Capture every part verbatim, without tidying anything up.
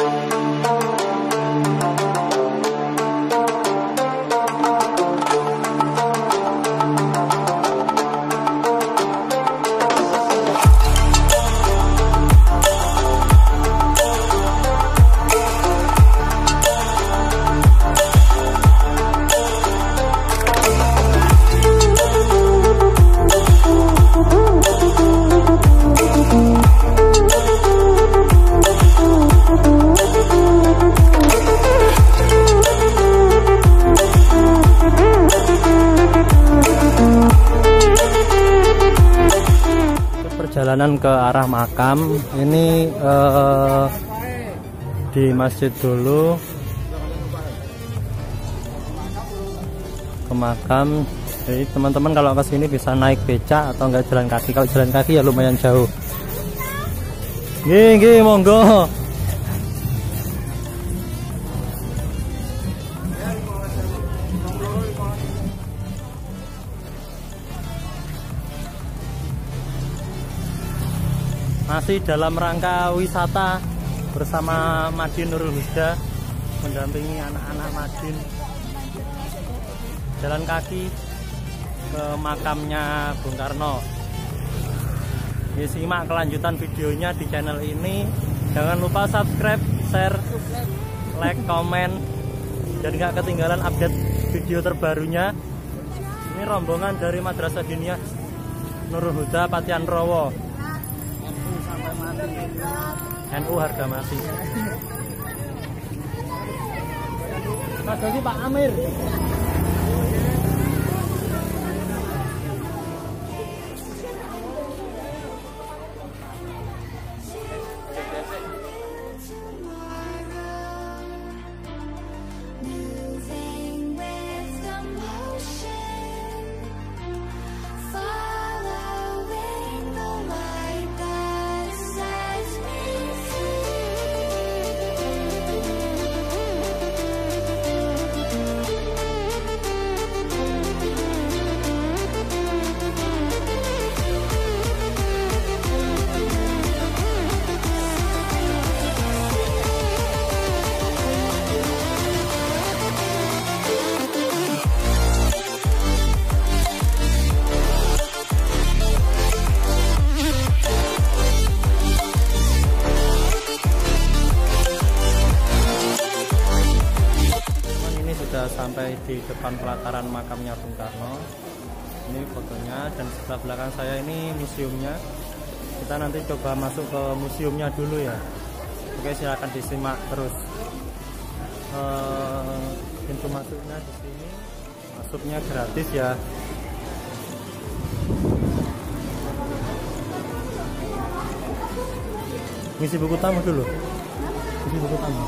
Perjalanan ke arah makam ini eh, di masjid dulu ke makam. Jadi teman-teman kalau ke sini bisa naik becak atau enggak jalan kaki. Kalau jalan kaki ya lumayan jauh. Nggih, nggih, monggo. Masih dalam rangka wisata bersama Madin Nurul Huda, mendampingi anak-anak Madin jalan kaki ke makamnya Bung Karno. Ya, simak kelanjutan videonya di channel ini. Jangan lupa subscribe, share, like, komen, dan gak ketinggalan update video terbarunya. Ini rombongan dari Madrasah Diniyah Nurul Huda Patian Rowo, N U harga mati. Mas Dodi, Pak Amir. Sampai di depan pelataran makamnya Bung Karno. Ini fotonya, dan sebelah belakang saya ini museumnya. Kita nanti coba masuk ke museumnya dulu ya. Oke, silakan disimak terus. E, pintu masuknya di sini, masuknya gratis ya. Ngisi buku tamu dulu. Ngisi buku tamu.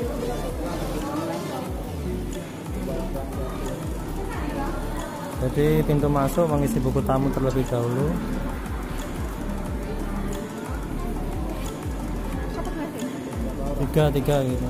Jadi pintu masuk mengisi buku tamu terlebih dahulu. Tiga, tiga gitu.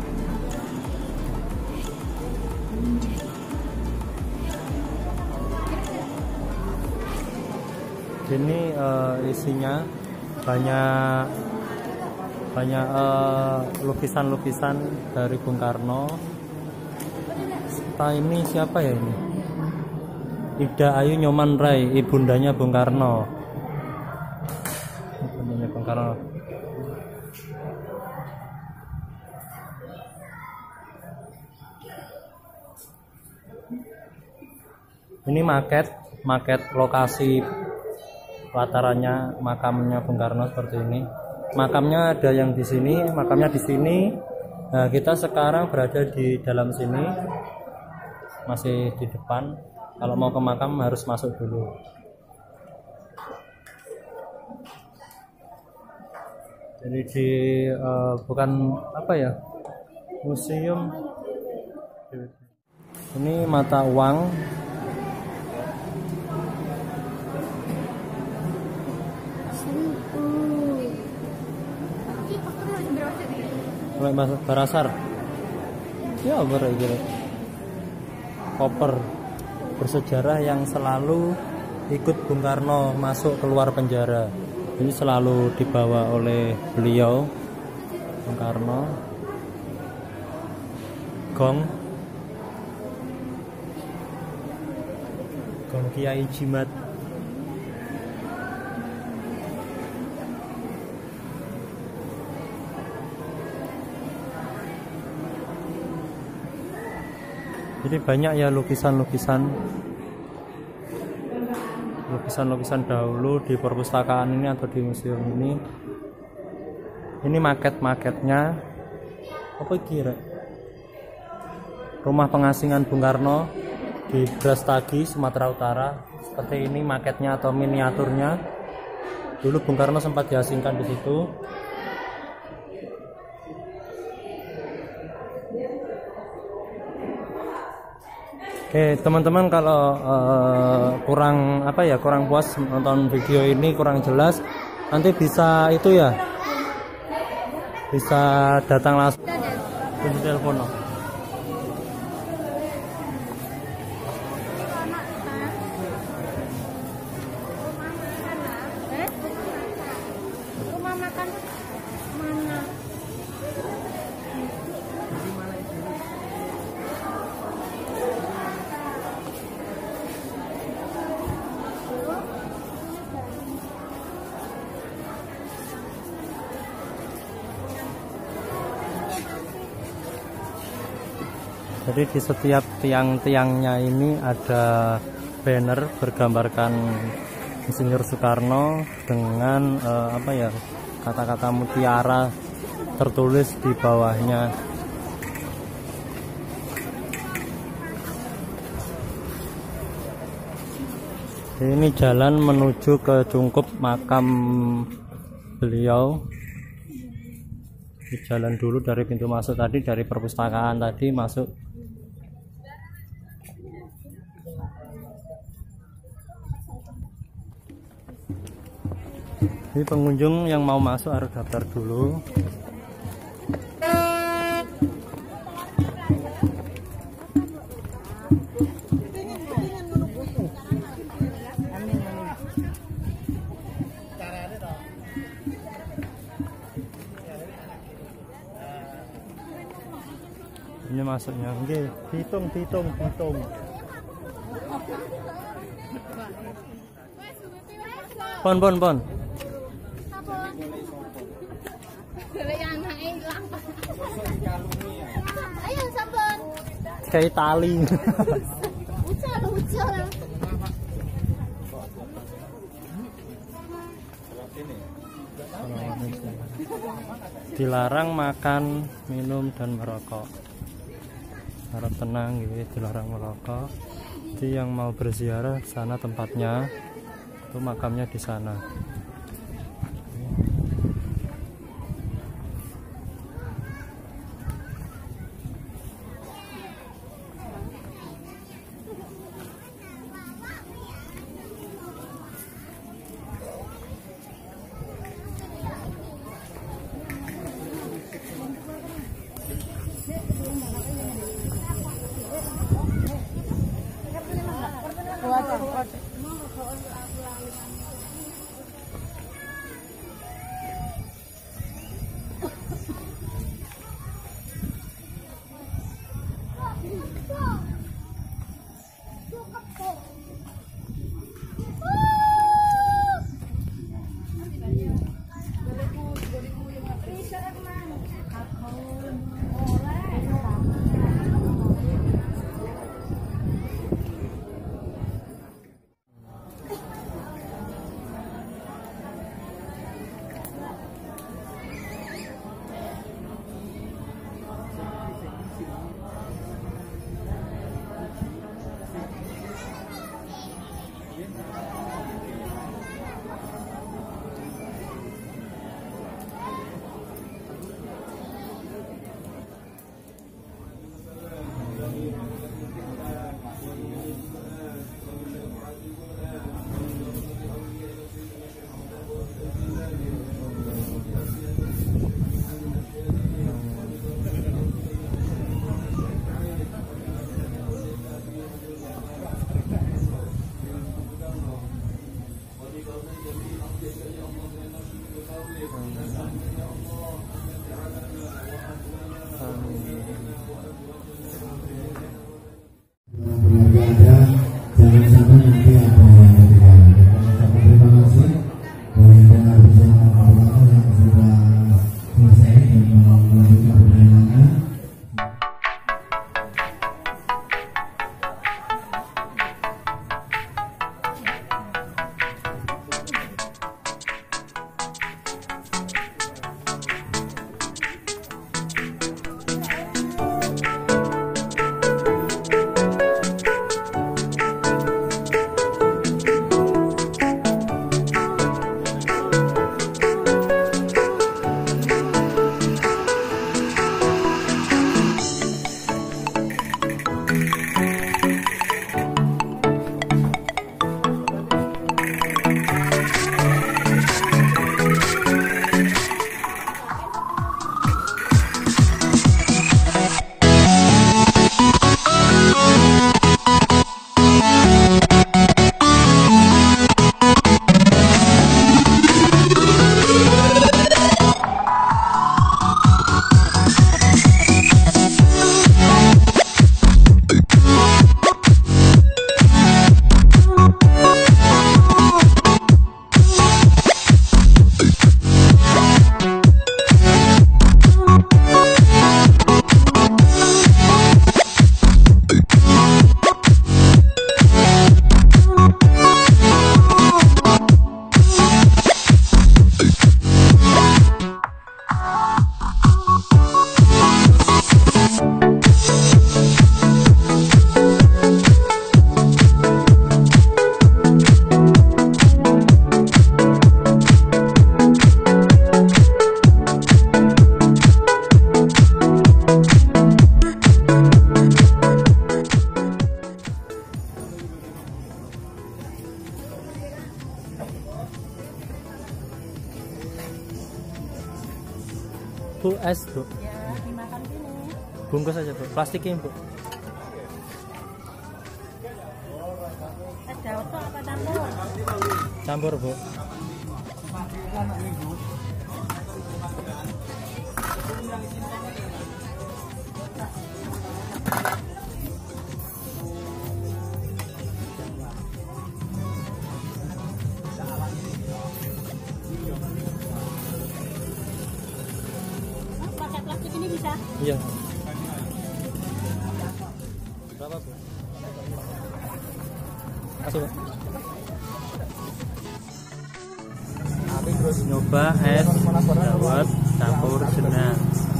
Ini uh, isinya banyak banyak lukisan-lukisan uh, dari Bung Karno. Serta ini siapa ya ini? Ida Ayu Nyoman Rai, ibundanya Bung Karno. Ibundanya Bung Karno. Ini maket, maket lokasi pelatarannya makamnya Bung Karno seperti ini. Makamnya ada yang di sini, makamnya di sini. Nah, kita sekarang berada di dalam sini, masih di depan. Kalau mau ke makam harus masuk dulu. Jadi di uh, bukan apa ya, museum. Ini mata uang. Mulai masuk Barasar. Ya, bener. Koper bersejarah yang selalu ikut Bung Karno masuk keluar penjara. Ini selalu dibawa oleh beliau, Bung Karno. gong gong Kiai Jimat. Jadi banyak ya lukisan-lukisan lukisan-lukisan dahulu di perpustakaan ini atau di museum ini. Ini maket-maketnya apa kira? Rumah pengasingan Bung Karno di Brastagi, Sumatera Utara. Seperti ini maketnya atau miniaturnya. Dulu Bung Karno sempat diasingkan di situ. Oke teman-teman, kalau uh, kurang apa ya kurang puas nonton video ini, kurang jelas, nanti bisa itu ya bisa datang langsung di telepon. Rumah makan mana? Jadi di setiap tiang-tiangnya ini ada banner bergambarkan Insinyur Soekarno dengan eh, apa ya kata-kata mutiara tertulis di bawahnya. Ini jalan menuju ke Cungkup makam beliau. Di jalan dulu dari pintu masuk tadi, dari perpustakaan tadi masuk. Ini pengunjung yang mau masuk harus daftar dulu. Ini masuknya, oke, hitung, hitung, hitung. Pon, pon, pon. Ayo sabar. Kayak tali. Ucal, ucal. Dilarang makan, minum, dan merokok. Harap tenang gitu, dilarang merokok. Jadi yang mau berziarah sana tempatnya, itu makamnya di sana. Bu, es bu. Ya, dimakan dulu. Bungkus aja bu, plastikin bu. Es dawet kok apa campur? Campur bu. Pakai plastik ini bisa? Iya. Berapa bu? Masuk bu. Nyoba es dawet campur jenang.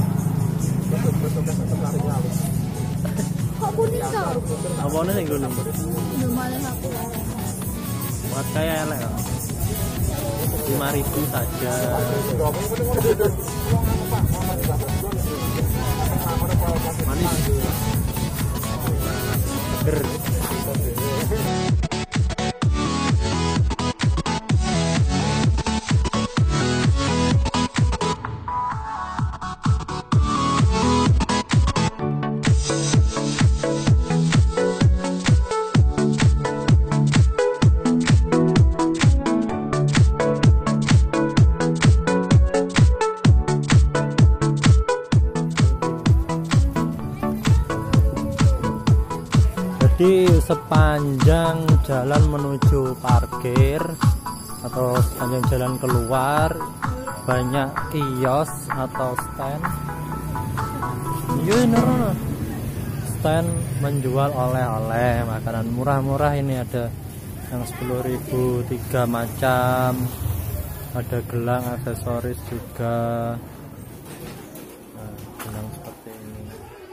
Kok kuning kok? Apa ini yang gunung bu? Lumayan aku. Buat kayak elek kok. lima ribu saja. Manis. Seger. Jadi sepanjang jalan menuju parkir atau sepanjang jalan keluar banyak kios atau stand. Iya bener, stand menjual oleh-oleh makanan murah-murah. Ini ada yang sepuluh ribu tiga macam, ada gelang aksesoris juga. Nah, gelang seperti ini.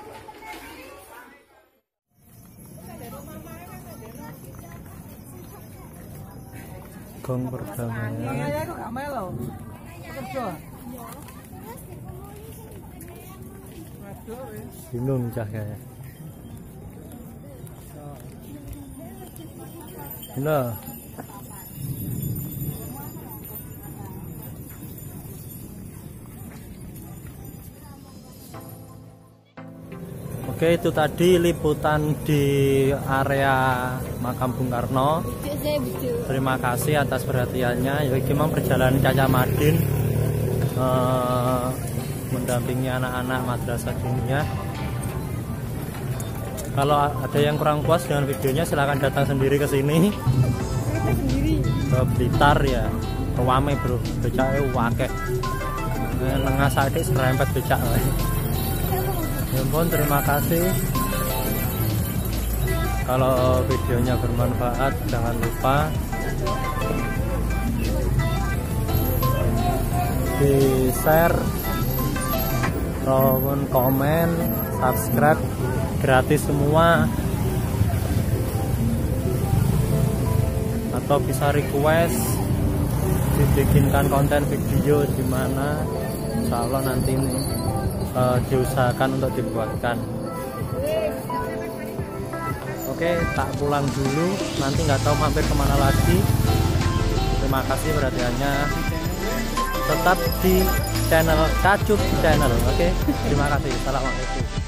Gong perdamaian. Bingung cah kayaknya. Halo. Oke, itu tadi liputan di area makam Bung Karno. Terima kasih atas perhatiannya. Ya, gimana perjalanan Caca Madin eh, mendampingi anak-anak madrasah dunia. Kalau ada yang kurang puas dengan videonya, silahkan datang sendiri ke sini. Ke Blitar ya, ke Wame bro, becaknya wakeh. Nengah sadik serempet becak. Ya ampun, terima kasih. Kalau videonya bermanfaat, jangan lupa di share, komen, subscribe, gratis semua. Atau bisa request dibikinkan konten video di mana, insya Allah nanti ini uh, diusahakan untuk dibuatkan. Oke, tak pulang dulu, nanti nggak tahu mampir kemana lagi. Terima kasih perhatiannya. Tetap di channel Kacup Channel. Oke, terima kasih. Assalamualaikum.